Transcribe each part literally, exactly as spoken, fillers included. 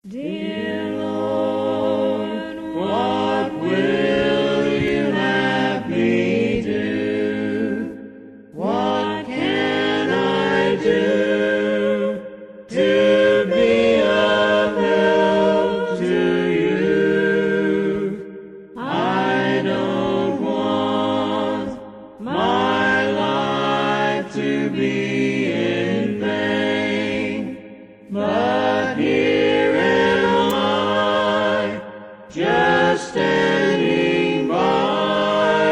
Dear Lord, what will you have me do? What can I do to be of help to you? I don't want my life to be in vain, but here am I, just standing by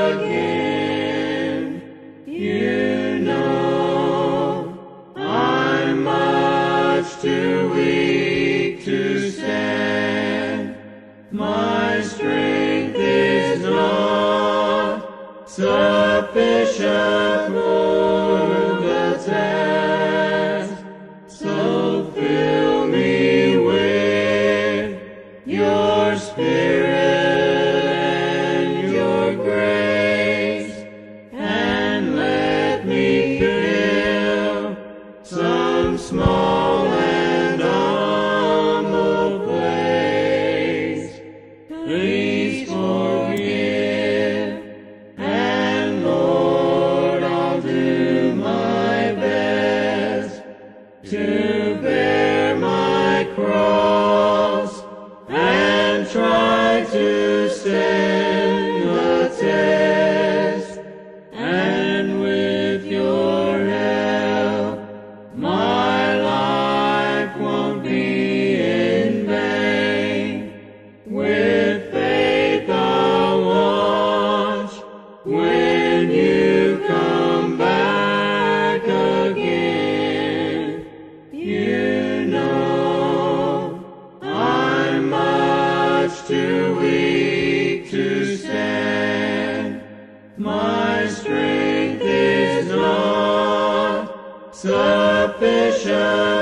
again. You know I'm much too weak to stand. My strength is not sufficient for the task. So fill me with your Spirit and your grace, and let me fill some small and humble place. Please forgive, and Lord, I'll do my best to bear my cross and try to stand the test. And with your help, my life won't be in vain. With faith I'll watch when you come back again. You know I'm much too weak to stand. My strength is not sufficient